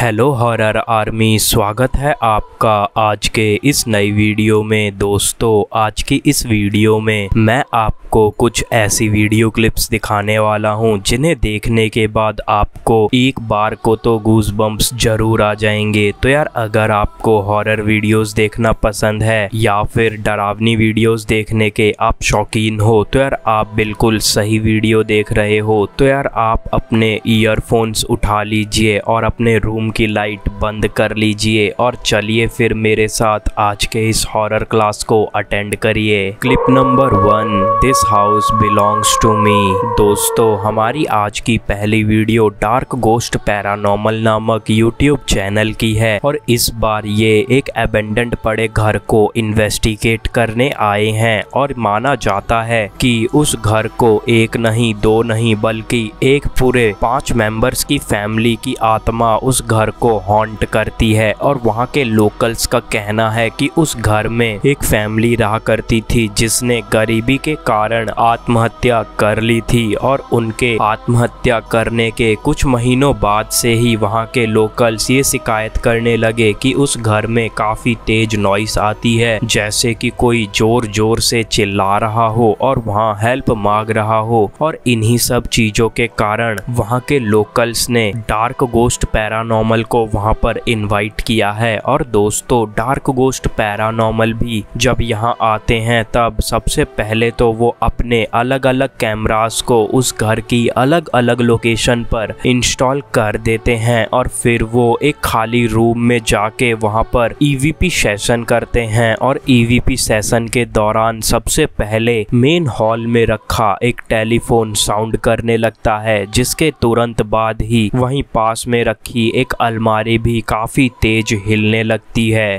Hello horror army, स्वागत है आपका आज के इस नई वीडियो में। दोस्तों, आज की इस वीडियो में मैं आपको कुछ ऐसी वीडियो क्लिप्स दिखाने वाला हूं जिन्हें देखने के बाद आपको एक बार को तो गूज बम्प्स जरूर आ जाएंगे। तो यार, अगर आपको हॉरर वीडियोस देखना पसंद है या फिर डरावनी वीडियोस देखने के आप शौकीन हो तो यार आप बिल्कुल सही वीडियो देख रहे हो। तो यार आप अपने ईयरफोन्स उठा लीजिए और अपने रूम की लाइट बंद कर लीजिए और चलिए फिर मेरे साथ आज के इस हॉरर क्लास को अटेंड करिए। Clip number 1, this house belongs to me. दोस्तों, हमारी आज की पहली वीडियो डार्क गोस्ट पैरानॉर्मल नामक यूट्यूब चैनल की है और इस बार ये एक अबेंडेंट पड़े घर को इन्वेस्टिगेट करने आए हैं और माना जाता है कि उस घर को एक नहीं दो नहीं बल्कि एक पूरे 5 मेंबर्स की फैमिली की आत्मा उस घर को हॉन्ट करती है। और वहाँ के लोकल्स का कहना है कि उस घर में एक फैमिली रहा करती थी जिसने गरीबी के कारण आत्महत्या कर ली थी और उनके आत्महत्या करने के कुछ महीनों बाद से ही वहाँ के लोकल्स ये शिकायत करने लगे कि उस घर में काफी तेज नॉइस आती है, जैसे कि कोई जोर जोर से चिल्ला रहा हो और वहाँ हेल्प मांग रहा हो। और इन्हीं सब चीजों के कारण वहाँ के लोकल्स ने डार्क गोस्ट पैरानॉर्मल को वहां पर इनवाइट किया है। और दोस्तों, डार्क गोस्ट पैरानॉर्मल भी जब यहां आते हैं तब सबसे पहले तो वो अपने अलग अलग कैमरास को उस घर की अलग अलग लोकेशन पर इंस्टॉल कर देते हैं और फिर वो एक खाली रूम में जाके वहां पर ईवीपी सेशन करते हैं। और ईवीपी सेशन के दौरान सबसे पहले मेन हॉल में रखा एक टेलीफोन साउंड करने लगता है, जिसके तुरंत बाद ही वहीं पास में रखी एक अलमारी भी काफी तेज हिलने लगती है।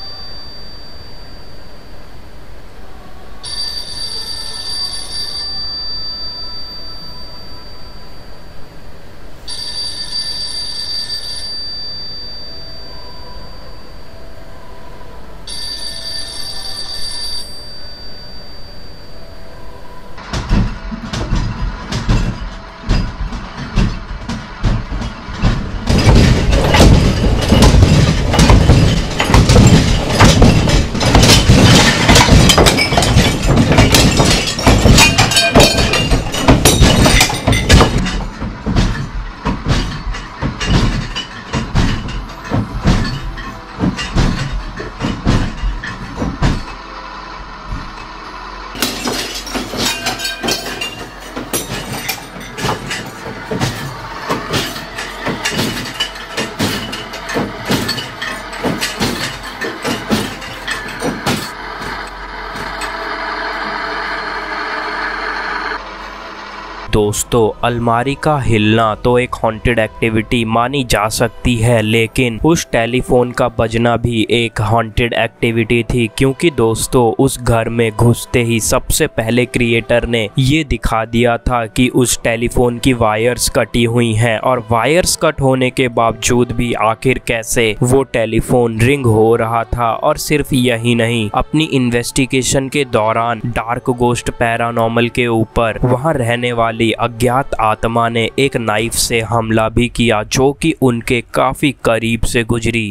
दोस्तों, अलमारी का हिलना तो एक हॉन्टेड एक्टिविटी मानी जा सकती है, लेकिन उस टेलीफोन का बजना भी एक हॉन्टेड एक्टिविटी थी, क्योंकि दोस्तों उस घर में घुसते ही सबसे पहले क्रिएटर ने ये दिखा दिया था कि उस टेलीफोन की वायर्स कटी हुई हैं और वायर्स कट होने के बावजूद भी आखिर कैसे वो टेलीफोन रिंग हो रहा था। और सिर्फ यही नहीं, अपनी इन्वेस्टिगेशन के दौरान डार्क गोस्ट पैरानॉर्मल के ऊपर वहां रहने वाली अज्ञात आत्मा ने एक नाइफ से हमला भी किया, जो कि उनके काफी करीब से गुजरी।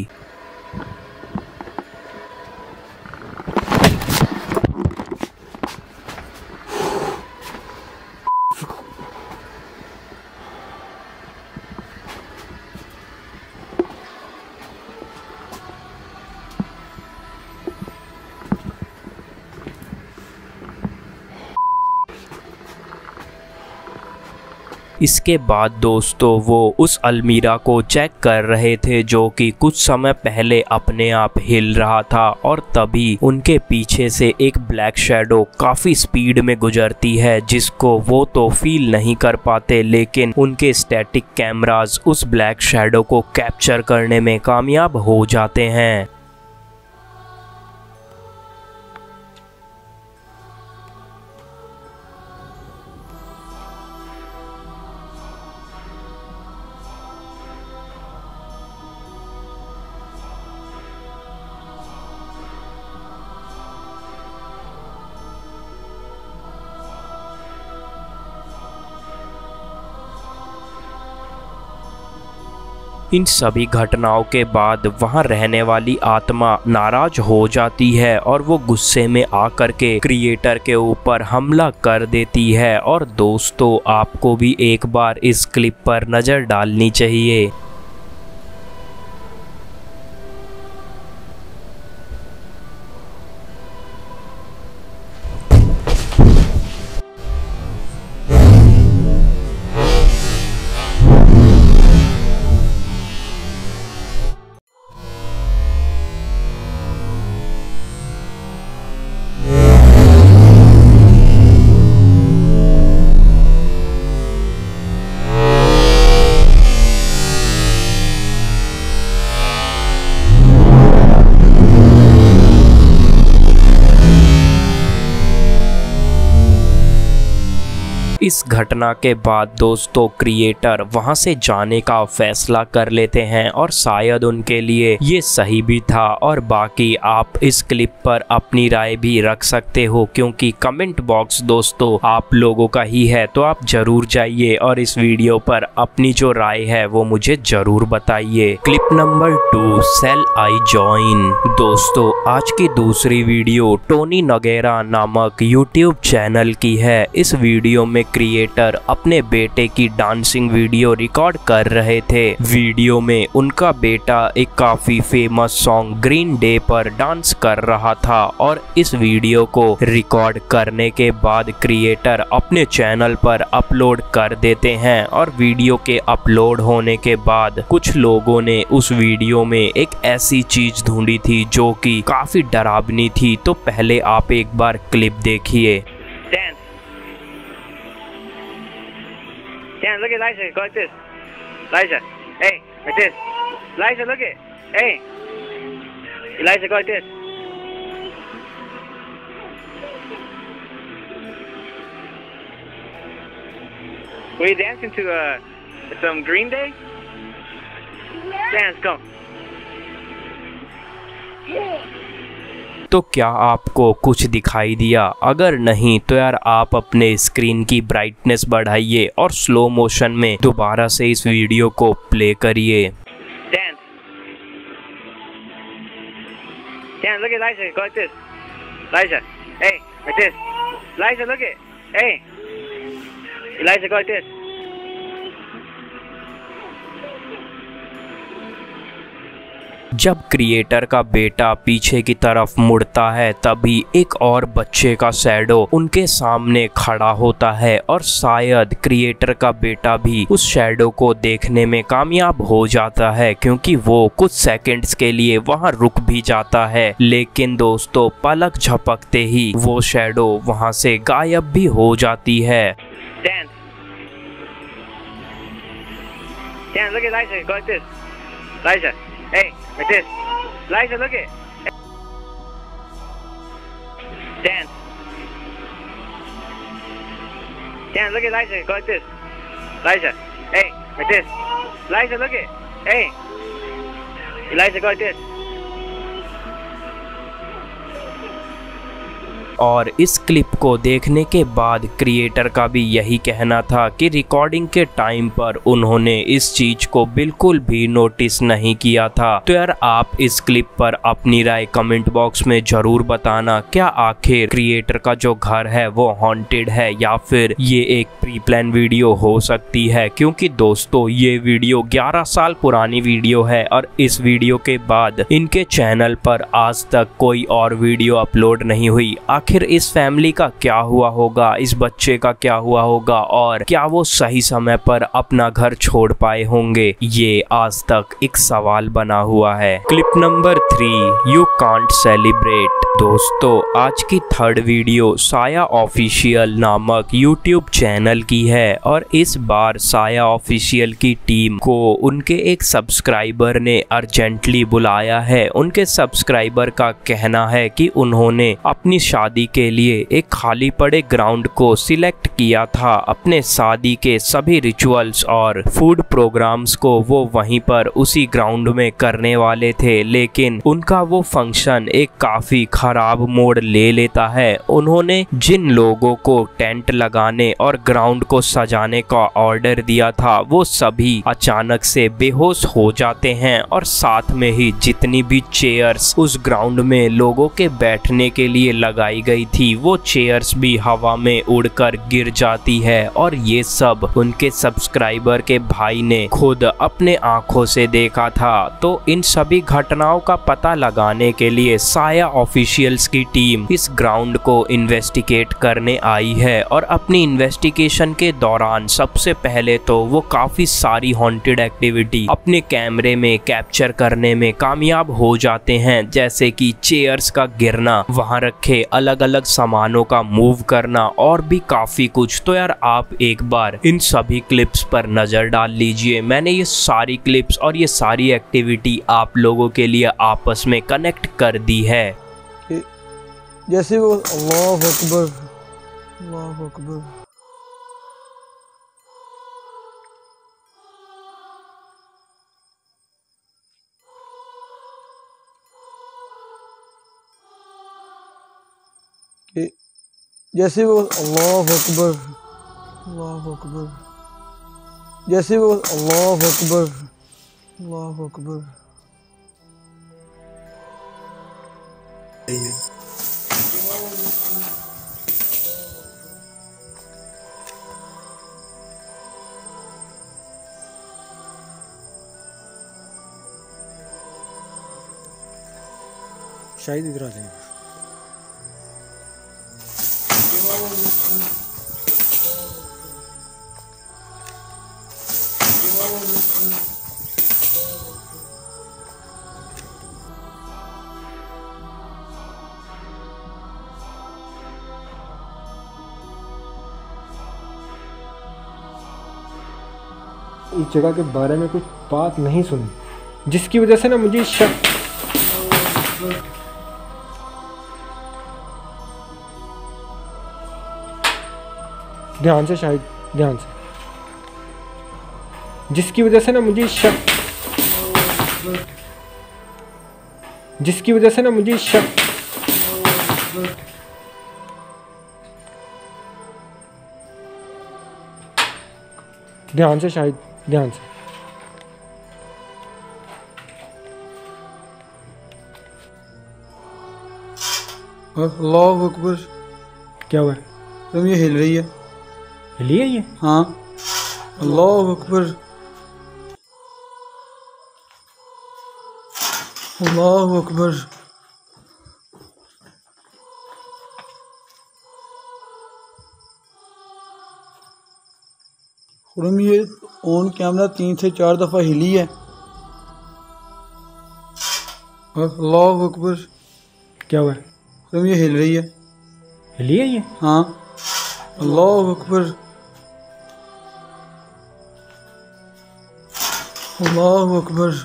इसके बाद दोस्तों वो उस अलमीरा को चेक कर रहे थे जो कि कुछ समय पहले अपने आप हिल रहा था और तभी उनके पीछे से एक ब्लैक शैडो काफी स्पीड में गुजरती है, जिसको वो तो फील नहीं कर पाते, लेकिन उनके स्टैटिक कैमरास उस ब्लैक शैडो को कैप्चर करने में कामयाब हो जाते हैं। इन सभी घटनाओं के बाद वहां रहने वाली आत्मा नाराज हो जाती है और वो गुस्से में आकर के क्रिएटर के ऊपर हमला कर देती है। और दोस्तों, आपको भी एक बार इस क्लिप पर नजर डालनी चाहिए। इस घटना के बाद दोस्तों क्रिएटर वहां से जाने का फैसला कर लेते हैं और शायद उनके लिए ये सही भी था। और बाकी आप इस क्लिप पर अपनी राय भी रख सकते हो, क्योंकि कमेंट बॉक्स दोस्तों आप लोगों का ही है। तो आप जरूर जाइए और इस वीडियो पर अपनी जो राय है वो मुझे जरूर बताइए। Clip number 2, sell I join. दोस्तों, आज की दूसरी वीडियो टोनी नगेरा नामक यूट्यूब चैनल की है। इस वीडियो में क्रिएटर अपने बेटे की डांसिंग वीडियो रिकॉर्ड कर रहे थे। वीडियो में उनका बेटा एक काफी फेमस सॉन्ग ग्रीन डे पर डांस कर रहा था। और इस वीडियो को रिकॉर्ड करने के बाद क्रिएटर अपने चैनल पर अपलोड कर देते हैं। और वीडियो के अपलोड होने के बाद कुछ लोगों ने उस वीडियो में एक ऐसी चीज ढूंढी थी जो कि काफी डरावनी थी। तो पहले आप एक बार क्लिप देखिए। Dan, look at Liza, go like this. Liza, hey, like this. Liza, look at, hey. Liza, go like this. Were you dancing to some Green Day? Dance, go. तो क्या आपको कुछ दिखाई दिया? अगर नहीं तो यार आप अपने स्क्रीन की ब्राइटनेस बढ़ाइए और स्लो मोशन में दोबारा से इस वीडियो को प्ले करिए। Dan, look at Liza, go like this. Liza, hey, like this. Liza, look at, hey. Liza, go like this. जब क्रिएटर का बेटा पीछे की तरफ मुड़ता है तभी एक और बच्चे का शैडो उनके सामने खड़ा होता है। और शायद क्रिएटर का बेटा भी उस शैडो को देखने में कामयाब हो जाता है, क्योंकि वो कुछ सेकंड्स के लिए वहां रुक भी जाता है। लेकिन दोस्तों, पलक झपकते ही वो शैडो वहां से गायब भी हो जाती है। Dan, look at Liza, go like this. Liza, hey, like this. Liza, look at. Dan, look at Liza, go like this. Liza, hey, like this. Liza, look at, hey. Liza, go like this. और इस clip को देखने के बाद creator का भी यही कहना था कि रिकॉर्डिंग के टाइम पर उन्होंने इस चीज को बिल्कुल भी नोटिस नहीं किया था। तो यार आप इस क्लिप पर अपनी राय कमेंट बॉक्स में जरूर बताना। क्या आखिर क्रिएटर का जो घर है वो हॉन्टेड है या फिर ये एक प्री प्लान वीडियो हो सकती है? क्योंकि दोस्तों ये वीडियो 11 साल पुरानी वीडियो है और इस वीडियो के बाद इनके चैनल पर आज तक कोई और वीडियो अपलोड नहीं हुई। आखिर इस फैमिली का क्या हुआ होगा, इस बच्चे का क्या हुआ होगा और क्या वो सही समय पर अपना घर छोड़ पाए होंगे, ये आज तक एक सवाल बना हुआ है। Clip number 3, you can't celebrate. दोस्तों आज की थर्ड वीडियो साया ऑफिशियल नामक यूट्यूब चैनल की है और इस बार साया ऑफिशियल की टीम को उनके एक सब्सक्राइबर ने अर्जेंटली बुलाया है। उनके सब्सक्राइबर का कहना है कि उन्होंने अपनी शादी शादी के लिए एक खाली पड़े ग्राउंड को सिलेक्ट किया था। अपने शादी के सभी रिचुअल्स और फूड प्रोग्राम्स को वो वहीं पर उसी ग्राउंड में करने वाले थे, लेकिन उनका वो फंक्शन एक काफी खराब मोड़ ले लेता है। उन्होंने जिन लोगों को टेंट लगाने और ग्राउंड को सजाने का ऑर्डर दिया था वो सभी अचानक से बेहोश हो जाते हैं और साथ में ही जितनी भी चेयर्स उस ग्राउंड में लोगों के बैठने के लिए लगाई गई थी वो चेयर्स भी हवा में उड़कर गिर जाती है। और ये सब उनके सब्सक्राइबर के भाई ने खुद अपने आंखों से देखा था। तो इन सभी घटनाओं का पता लगाने के लिए साया ऑफिशियल्स की टीम इस ग्राउंड को इन्वेस्टिगेट करने आई है और अपनी इन्वेस्टिगेशन के दौरान सबसे पहले तो वो काफी सारी हॉन्टेड एक्टिविटी अपने कैमरे में कैप्चर करने में कामयाब हो जाते हैं, जैसे कि चेयर्स का गिरना, वहां रखे अलग अलग सामानों का मूव करना और भी काफी कुछ। तो यार आप एक बार इन सभी क्लिप्स पर नजर डाल लीजिए। मैंने ये सारी क्लिप्स और ये सारी एक्टिविटी आप लोगों के लिए आपस में कनेक्ट कर दी है। जैसे वो अल्लाह अकबर अल्लाह अकबर, जैसे वो अल्लाह अकबर अल्लाह अकबर, जैसे वो अल्लाह अकबर अल्लाह अकबर। शायद इधर आ जाएगा। इस जगह के बारे में कुछ बात नहीं सुनी, जिसकी वजह से ना मुझे शक, ध्यान से, शायद ध्यान से, जिसकी वजह से ना मुझे शक, जिसकी वजह से ना मुझे शक, ध्यान से, शायद ध्यान से। अल्लाह अकबर। क्या हुआ? तुम ये हिल रही है। हिली है ये? हाँ। अल्लाह अकबर अल्लाह अकबर। खुरम ये ऑन कैमरा 3 से 4 दफ़ा हिली है। अल्लाह अकबर। क्या हुआ? खुरम ये हिल रही है। हिली है ये? हाँ। अल्लाह अकबर अल्लाह अकबर।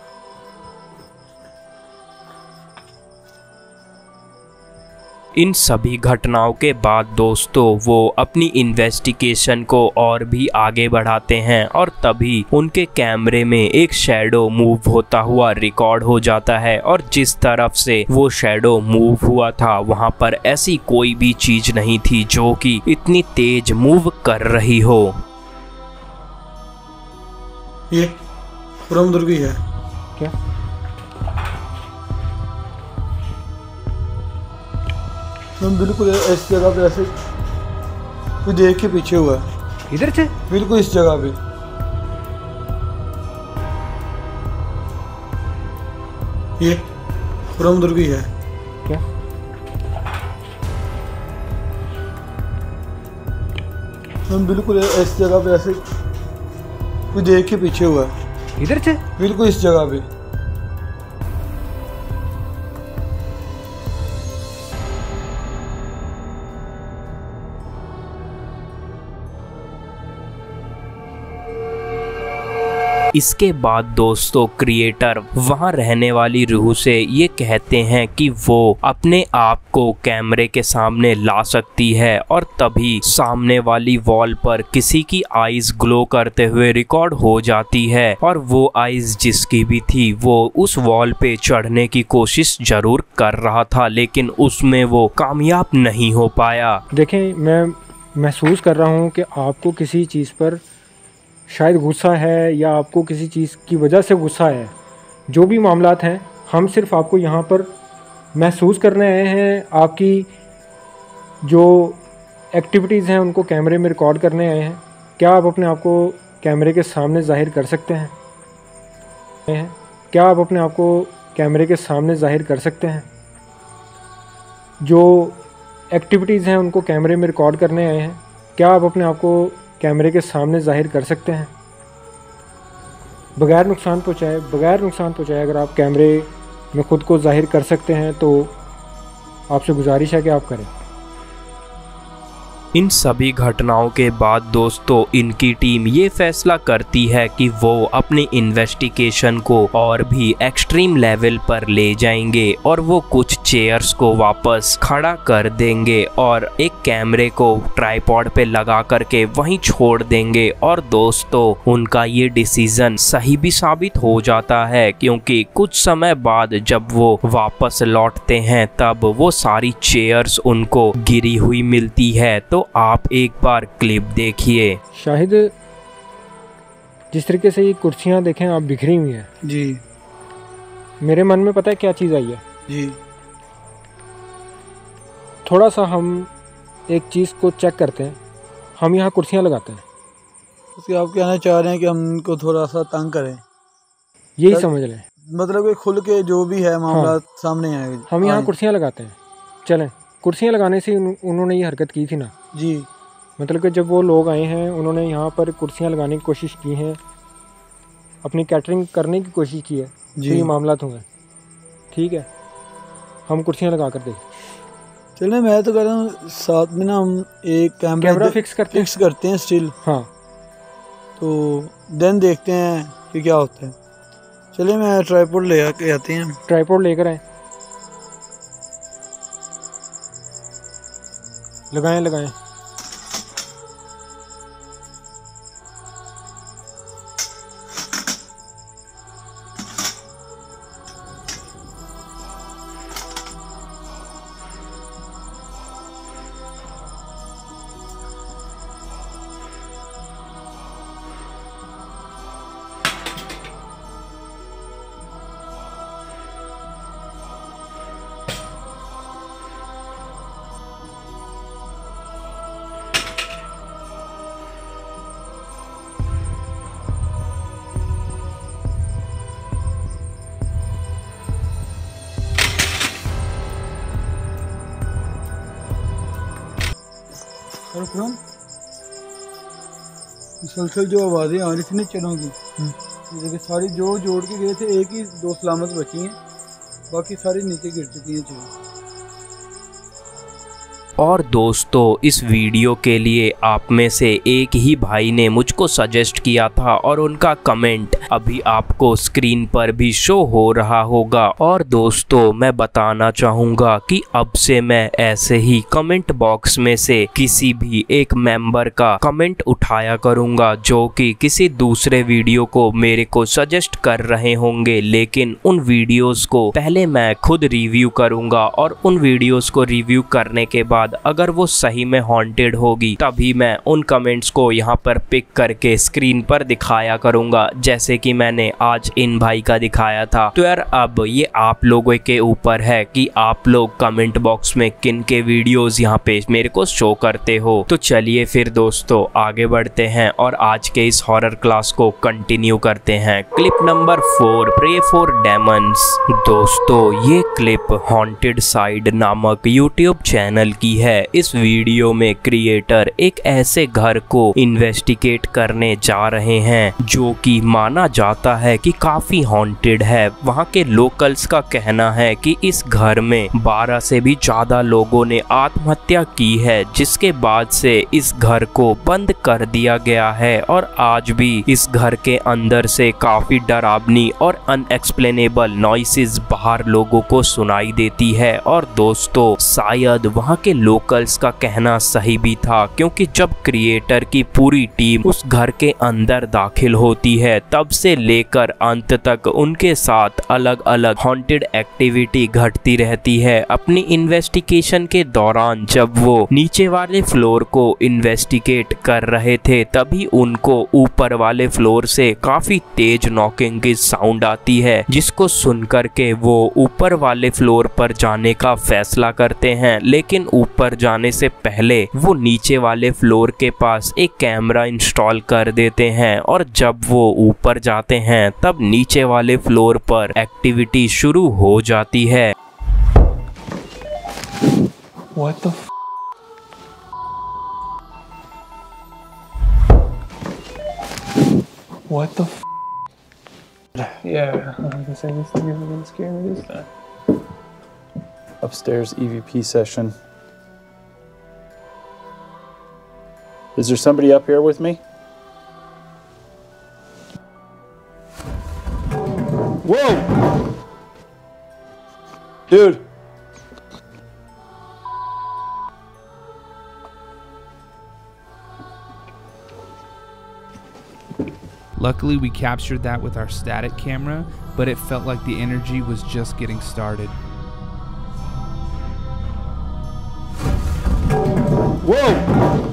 इन सभी घटनाओं के बाद दोस्तों वो अपनी इन्वेस्टिगेशन को और भी आगे बढ़ाते हैं और तभी उनके कैमरे में एक शैडो मूव होता हुआ रिकॉर्ड हो जाता है और जिस तरफ से वो शैडो मूव हुआ था वहां पर ऐसी कोई भी चीज नहीं थी जो कि इतनी तेज मूव कर रही हो। ये खुरम दुर्गी है। क्या? हम बिल्कुल इस जगह पे ऐसे कोई देख के पीछे हुआ है। इधर से? बिल्कुल इस जगह पे। ये खुरम दुर्गी है। क्या? हम बिल्कुल इस जगह पे ऐसे कोई देख के पीछे हुआ है। इधर से? बिल्कुल इस जगह पे। इसके बाद दोस्तों क्रिएटर वहां रहने वाली रूह से ये कहते हैं कि वो अपने आप को कैमरे के सामने ला सकती है और तभी सामने वाली वॉल पर किसी की आईज ग्लो करते हुए रिकॉर्ड हो जाती है और वो आईज जिसकी भी थी वो उस वॉल पे चढ़ने की कोशिश जरूर कर रहा था, लेकिन उसमें वो कामयाब नहीं हो पाया। देखें, मैं महसूस कर रहा हूँ कि आपको किसी चीज़ पर शायद गुस्सा है या आपको किसी चीज़ की वजह से गुस्सा है। जो भी मामलात हैं, हम सिर्फ आपको यहाँ पर महसूस करने आए हैं, आपकी जो एक्टिविटीज़ हैं उनको कैमरे में रिकॉर्ड करने आए हैं। क्या आप अपने आप को कैमरे के सामने ज़ाहिर कर सकते हैं? क्या आप अपने आप को कैमरे के सामने ज़ाहिर कर सकते हैं? जो एक्टिविटीज़ हैं उनको कैमरे में रिकॉर्ड करने आए हैं। क्या आप अपने आप को कैमरे के सामने ज़ाहिर कर सकते हैं बगैर नुकसान पहुँचाए? अगर आप कैमरे में ख़ुद को ज़ाहिर कर सकते हैं तो आपसे गुजारिश है कि आप करें। इन सभी घटनाओं के बाद दोस्तों इनकी टीम ये फैसला करती है कि वो अपनी इन्वेस्टिगेशन को और भी एक्सट्रीम लेवल पर ले जाएंगे और वो कुछ चेयर्स को वापस खड़ा कर देंगे और एक कैमरे को ट्राइपॉड पे लगा करके वहीं छोड़ देंगे। और दोस्तों उनका ये डिसीजन सही भी साबित हो जाता है, क्योंकि कुछ समय बाद जब वो वापस लौटते हैं तब वो सारी चेयर्स उनको गिरी हुई मिलती है। तो आप एक बार क्लिप देखिए। शाहिद, जिस तरीके से ये कुर्सियां देखें आप बिखरी हुई हैं जी, मेरे मन में पता है क्या चीज़ आई है जी। थोड़ा सा हम एक चीज़ को चेक करते हैं। हम यहाँ कुर्सियाँ लगाते हैं, उसके आप कहना चाह रहे हैं कि हम इनको थोड़ा सा तंग करें, यही समझ लें। मतलब कि खुल के जो भी है मामला सामने आएगा। हम यहाँ कुर्सियाँ लगाते हैं, चलें। कुर्सियाँ लगाने से उन्होंने ये हरकत की थी ना जी, मतलब कि जब वो लोग आए हैं उन्होंने यहाँ पर कुर्सियाँ लगाने की कोशिश की हैं, अपनी कैटरिंग करने की कोशिश की है, तो ये मामला हुए। ठीक है, हम कुर्सियाँ लगा कर देखें। चलें, मैं तो कह रहा हूँ साथ में ना हम एक कैमरा फिक्स करते हैं स्टिल। हाँ, तो देन देखते हैं कि क्या होता है। चलिए, मैं ट्राइपॉड ले आके आते हैं। ट्राइपॉड लेकर आए, लगाएं। मुसलसल जो आवाज़ें आ रही थी ना चलों की, जैसे सारी जो जोड़ के गए थे, एक ही दो सलामत बची हैं, बाकी सारी नीचे गिर चुकी हैं चीज़ें। और दोस्तों इस वीडियो के लिए आप में से एक ही भाई ने मुझको सजेस्ट किया था और उनका कमेंट अभी आपको स्क्रीन पर भी शो हो रहा होगा। और दोस्तों मैं बताना चाहूँगा कि अब से मैं ऐसे ही कमेंट बॉक्स में से किसी भी एक मेंबर का कमेंट उठाया करूँगा जो कि किसी दूसरे वीडियो को मेरे को सजेस्ट कर रहे होंगे, लेकिन उन वीडियोस को पहले मैं खुद रिव्यू करूँगा और उन वीडियोस को रिव्यू करने के बाद अगर वो सही में हॉन्टेड होगी तभी मैं उन कमेंट्स को यहाँ पर पिक करके स्क्रीन पर दिखाया करूँगा, जैसे कि मैंने आज इन भाई का दिखाया था। तो यार अब ये आप लोगों के ऊपर है कि आप लोग कमेंट बॉक्स में किन के वीडियोस यहाँ पे मेरे को शो करते हो। तो चलिए फिर दोस्तों आगे बढ़ते हैं और आज के इस हॉरर क्लास को कंटिन्यू करते हैं। Clip number 4, pray for demons. दोस्तों ये क्लिप हॉन्टेड साइड नामक यूट्यूब चैनल की गई है। इस वीडियो में क्रिएटर एक ऐसे घर को इन्वेस्टिगेट करने जा रहे हैं जो कि माना जाता है कि काफी हॉन्टेड है। वहाँ के लोकल्स का कहना है कि इस घर में 12 से भी ज्यादा लोगों ने आत्महत्या की है, जिसके बाद से इस घर को बंद कर दिया गया है और आज भी इस घर के अंदर से काफी डरावनी और अनएक्सप्लेनेबल नॉइसेस बाहर लोगों को सुनाई देती है। और दोस्तों, शायद वहाँ के लोकल्स का कहना सही भी था, क्योंकि जब क्रिएटर की पूरी टीम उस घर के अंदर दाखिल होती है तब से लेकर अंत तक उनके साथ अलग अलग हॉन्टेड एक्टिविटी घटती रहती है। अपनी इन्वेस्टिगेशन के दौरान जब वो नीचे वाले फ्लोर को इन्वेस्टिगेट कर रहे थे तभी उनको ऊपर वाले फ्लोर से काफी तेज नॉकिंग की साउंड आती है, जिसको सुनकर के वो ऊपर वाले फ्लोर पर जाने का फैसला करते हैं। लेकिन ऊपर जाने से पहले वो नीचे वाले फ्लोर के पास एक कैमरा इंस्टॉल कर देते हैं और जब वो ऊपर जाते हैं तब नीचे वाले फ्लोर पर एक्टिविटी शुरू हो जाती है। What the f? What the f? Yeah, I was gonna say this thing isn't gonna scare me this time. Upstairs EVP session. Is there somebody up here with me? Whoa! Dude! Luckily, we captured that with our static camera, but it felt like the energy was just getting started. Whoa!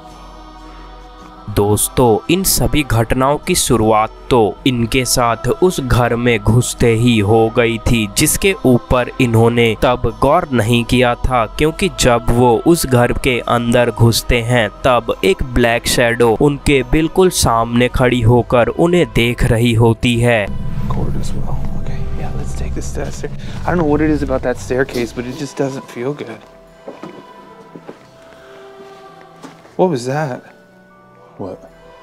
दोस्तों, इन सभी घटनाओं की शुरुआत तो इनके साथ उस घर में घुसते ही हो गई थी, जिसके ऊपर इन्होंने तब गौर नहीं किया था, क्योंकि जब वो उस घर के अंदर घुसते हैं तब एक ब्लैक शैडो उनके बिल्कुल सामने खड़ी होकर उन्हें देख रही होती है। Okay, yeah, let's take this stair. I don't know what it is about that staircase, but it just doesn't feel good. What was that? What?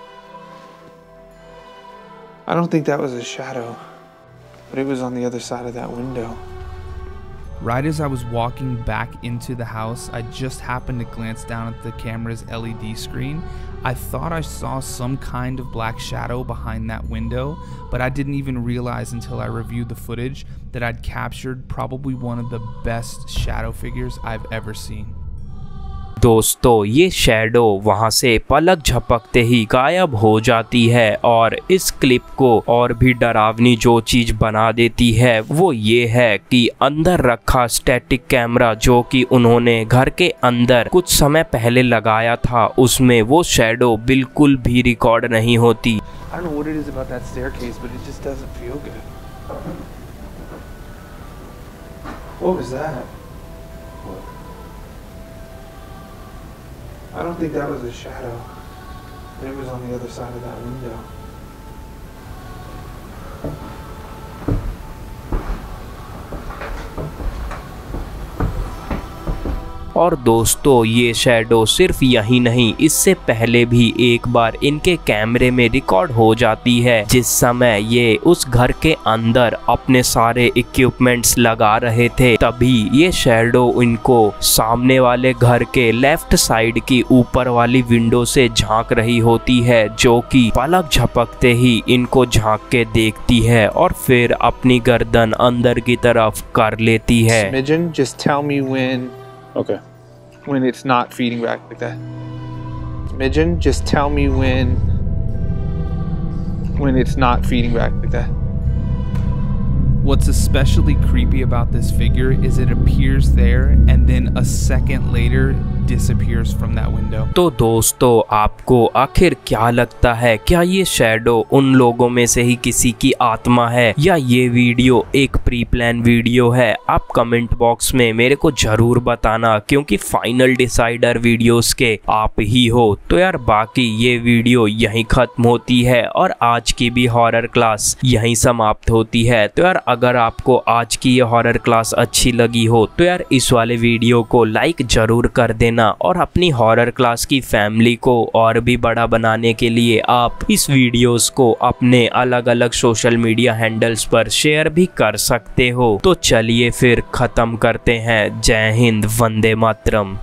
I don't think that was a shadow, but it was on the other side of that window. Right as I was walking back into the house, I just happened to glance down at the camera's LED screen. I thought I saw some kind of black shadow behind that window, but I didn't even realize until I reviewed the footage that I'd captured probably one of the best shadow figures I've ever seen. दोस्तों, ये shadow वहां से पलक झपकते ही गायब हो जाती है और इस क्लिप को और भी डरावनी जो चीज बना देती है वो ये है कि अंदर रखा स्टैटिक कैमरा जो कि उन्होंने घर के अंदर कुछ समय पहले लगाया था, उसमें वो शैडो बिल्कुल भी रिकॉर्ड नहीं होती। I don't know what it is about that staircase, but it just doesn't feel good. What was that? I don't think that was a shadow. It was on the other side of that window. और दोस्तों, ये shadow सिर्फ यही नहीं, इससे पहले भी एक बार इनके कैमरे में रिकॉर्ड हो जाती है, जिस समय ये उस घर के अंदर अपने सारे इक्विपमेंट्स लगा रहे थे। तभी ये शैडो इनको सामने वाले घर के लेफ्ट साइड की ऊपर वाली विंडो से झांक रही होती है, जो कि पलक झपकते ही इनको झांक के देखती है और फिर अपनी गर्दन अंदर की तरफ कर लेती है। Smidgen, just tell me Okay. when it's not feeding back like that. Smidgen, just tell me when it's not feeding back like that. What's especially creepy about this figure is it appears there and then a second later disappears from that window. तो दोस्तों, आपको आखिर क्या लगता है, क्या ये shadow उन लोगों में से ही किसी की आत्मा है या ये वीडियो एक प्री प्लान वीडियो है? आप कमेंट बॉक्स में मेरे को जरूर बताना, क्योंकि फाइनल डिसाइडर वीडियोस के आप ही हो। तो यार, बाकी ये वीडियो यहीं खत्म होती है और आज की भी हॉरर क्लास यहीं समाप्त होती है। तो यार, अगर आपको आज की ये हॉरर क्लास अच्छी लगी हो तो यार इस वाले वीडियो को लाइक जरूर कर देना, और अपनी हॉरर क्लास की फैमिली को और भी बड़ा बनाने के लिए आप इस वीडियोस को अपने अलग अलग सोशल मीडिया हैंडल्स पर शेयर भी कर सकते हो। तो चलिए फिर खत्म करते हैं। जय हिंद, वंदे मातरम।